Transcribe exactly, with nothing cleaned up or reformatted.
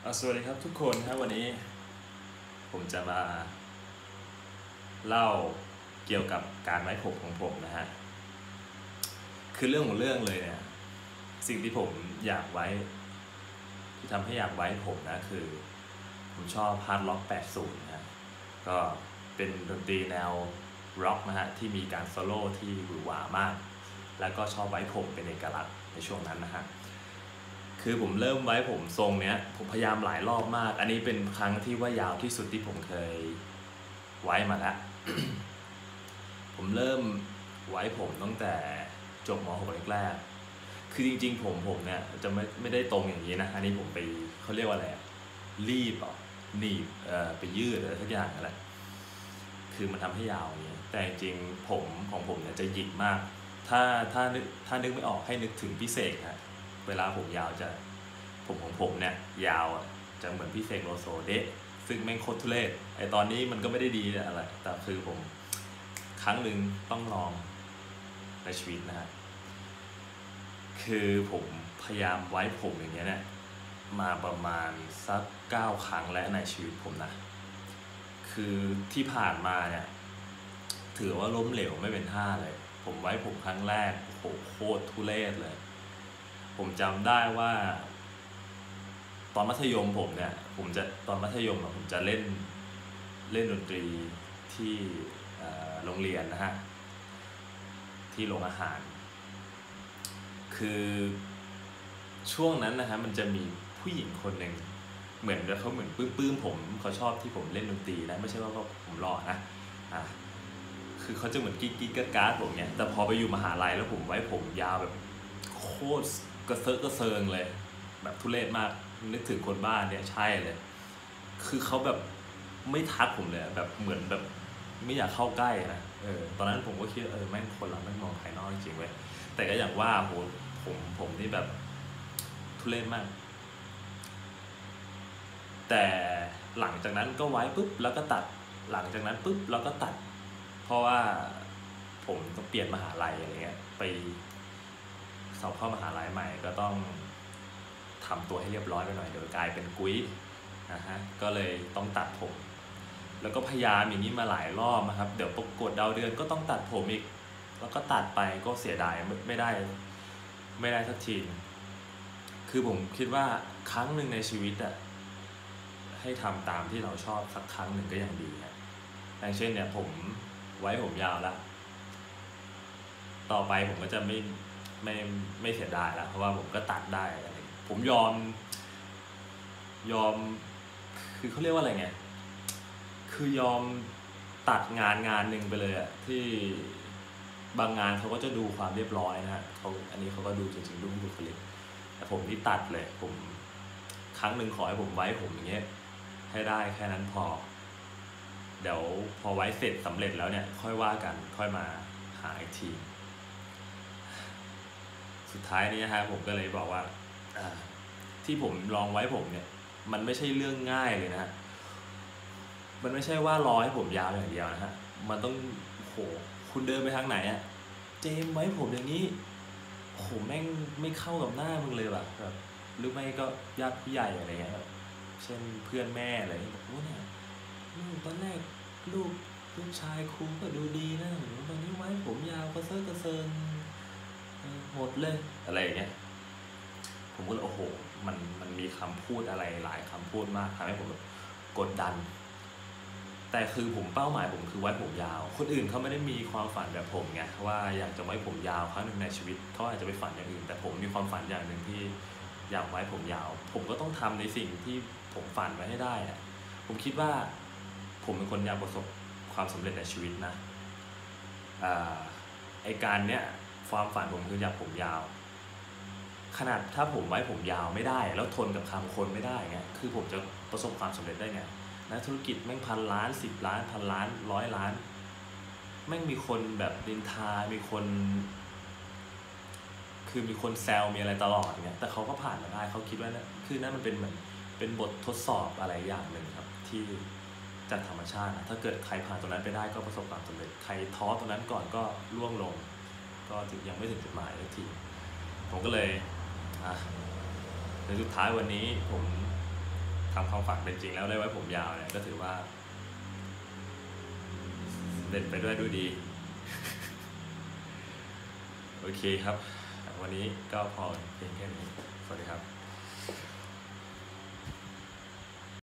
สวัสดีครับทุกคนครับวันนี้ผมจะมาเล่าเกี่ยวกับการไว้ผมของผมนะฮะคือเรื่องของเรื่องเลยเนี่ยสิ่งที่ผมอยากไว้ที่ทำให้อยากไว้ผมนะคือผมชอบฮาร์ดร็อกแปดสิบนะฮะก็เป็นดนตรีแนวร็อกนะฮะที่มีการโซโล่ที่หวือหวามากแล้วก็ชอบไว้ผมเป็นเอกลักษณ์ในช่วงนั้นนะฮะคือผมเริ่มไว้ผมทรงเนี้ยผมพยายามหลายรอบมากอันนี้เป็นครั้งที่ว่ายาวที่สุดที่ผมเคยไว้มาแล้ว ผมเริ่มไว้ผมตั้งแต่จบม .หก แรกๆคือจริงๆผมผมเนี่ยจะไม่ไม่ได้ตรงอย่างนี้นะอันนี้ผมไปเขาเรียกว่าอะไรรีบอ่ะหนีบเอ่อไปยืดอะไรสักอย่างอะไรคือมันทำให้ยาวอย่างนี้แต่จริงๆผมของผมเนี่ยจะหยิกมากถ้าถ้านึกถ้านึกไม่ออกให้นึกถึงพี่เสกฮะเวลาผมยาวจะผมของผมเนี่ยยาวจะเหมือนพี่เสกโลโซเดะซึ่งแม่งโคตรทุเรศไอตอนนี้มันก็ไม่ได้ดีอะไรแต่คือผมครั้งหนึ่งต้องลองในชีวิตนะฮะคือผมพยายามไว้ผมอย่างเงี้ยเนี่ยมาประมาณสักเก้าครั้งแล้วในชีวิตผมนะคือที่ผ่านมาเนี่ยถือว่าล้มเหลวไม่เป็นท่าเลยผมไว้ผมครั้งแรกโหโคตรทุเรศเลยผมจำได้ว่าตอนมัธยมผมเนี่ยผมจะตอนมัธยมผมจะเล่นเล่นดนตรีที่โรงเรียนนะฮะที่โรงอาหารคือช่วงนั้นนะฮะมันจะมีผู้หญิงคนหนึ่งเหมือนเขาเหมือนปลื้มๆผมเขาชอบที่ผมเล่นดนตรีนะไม่ใช่ว่าผมหล่อนะอ่ะคือเขาจะเหมือนกิ๊กกิ๊กการ์ดผมเนี่ยแต่พอไปอยู่มหาลัยแล้วผมไว้ผมยาวแบบโคตรกระเซาะกระเซิงเลยแบบทุเรศมากนึกถึงคนบ้านเนี่ยใช่เลยคือเขาแบบไม่ทักผมเลยแบบเหมือนแบบไม่อยากเข้าใกล้นะเออตอนนั้นผมก็คิดเออแม่งคนเราแม่งมองภายนอกจริงๆเว้ยแต่ก็อย่างว่าโหผมผมนี่แบบทุเรศมากแต่หลังจากนั้นก็ไว้ปุ๊บแล้วก็ตัดหลังจากนั้นปุ๊บแล้วก็ตัดเพราะว่าผมต้องเปลี่ยนมหาลัยอะไรเงี้ยไปสอบเข้ามหาลัยใหม่ก็ต้องทำตัวให้เรียบร้อยไปหน่อยเดี๋ยวกลายเป็นกุ้ยนะฮะก็เลยต้องตัดผมแล้วก็พยายามอย่างนี้มาหลายรอบนะครับเดี๋ยวประกวดดาวเดือนก็ต้องตัดผมอีกแล้วก็ตัดไปก็เสียดายไม่ได้ไม่ได้สักทีคือผมคิดว่าครั้งหนึ่งในชีวิตอะให้ทำตามที่เราชอบสักครั้งหนึ่งก็ยังดีนะอย่างเช่นเนี่ยผมไว้ผมยาวแล้วต่อไปผมก็จะไม่ไม่ไม่เสียดายแล้วเพราะว่าผมก็ตัดได้อะไรผมยอมยอมคือเขาเรียกว่าอะไรไงคือยอมตัดงานงานหนึ่งไปเลยอะที่บางงานเขาก็จะดูความเรียบร้อยนะฮะเขาอันนี้เขาก็ดูจริงๆดูบุคลิกแต่ผมนี่ตัดเลยผมครั้งหนึ่งขอให้ผมไว้ผมอย่างเงี้ยให้ได้แค่นั้นพอเดี๋ยวพอไว้เสร็จสำเร็จแล้วเนี่ยค่อยว่ากันค่อยมาหาอีกทีสุดท้ายนี้ฮะผมก็เลยบอกว่าที่ผมลองไว้ผมเนี่ยมันไม่ใช่เรื่องง่ายเลยนะฮะมันไม่ใช่ว่ารอให้ผมยาวอย่างเดียวนะฮะมันต้องโหคุณเดินไปทางไหนอะเจมไว้ผมอย่างนี้โหแม่งไม่เข้ากับหน้ามึงเลยแบบแบบหรือไม่ก็ญาติผู้ใหญ่อะไรเงี้ยเช่นเพื่อนแม่อะไรบอกว่าเนี่ยตอนแรกลูกลูกชายครูก็ดูดีนะตอนนี้ไว้ผมยาวกระเซาะกระเซิงหมดเลยอะไรอย่างเงี้ยผมก็เลยโอ้โหมันมันมีคำพูดอะไรหลายคำพูดมากทำให้ผมแบบกดดันแต่คือผมเป้าหมายผมคือไว้ผมยาวคนอื่นเขาไม่ได้มีความฝันแบบผมไงว่าอยากจะไว้ผมยาวครั้งหนึ่งในชีวิตเขาอาจจะไปฝันอย่างอื่นแต่ผมมีความฝันอย่างหนึ่งที่อยากไว้ผมยาวผมก็ต้องทำในสิ่งที่ผมฝันไว้ให้ได้อะผมคิดว่าผมเป็นคนอยากประสบความสำเร็จในชีวิตนะไอการเนี้ยความฝันผมคืออยากผมยาวขนาดถ้าผมไว้ผมยาวไม่ได้แล้วทนกับคำคนไม่ได้เงี้ยคือผมจะประสบความสำเร็จได้ไงนักธุรกิจแม่งพันล้านสิบล้านพันล้านร้อยล้านแม่งมีคนแบบดินทามีคนคือมีคนแซวมีอะไรตลอดเงี้ยแต่เขาก็ผ่านมาได้เขาคิดว่านะคือนั่นมันเป็นเหมือนเป็นบททดสอบอะไรอย่างหนึ่งครับที่จากธรรมชาตินะถ้าเกิดใครผ่านตรงนั้นไปได้ก็ประสบความสำเร็จใครท้อตรงนั้นก่อนก็ล่วงลงก็ยังไม่ถึงจุดหมายสักทีผมก็เลยอ่ะในสุดท้ายวันนี้ผมทำความฝันเป็นจริงแล้วได้ไว้ผมยาวเนี่ยก็ถือว่าเป็นไปด้วยด้วยดี โอเคครับวันนี้ก็พอเพียงแค่นี้สวัสดีครับ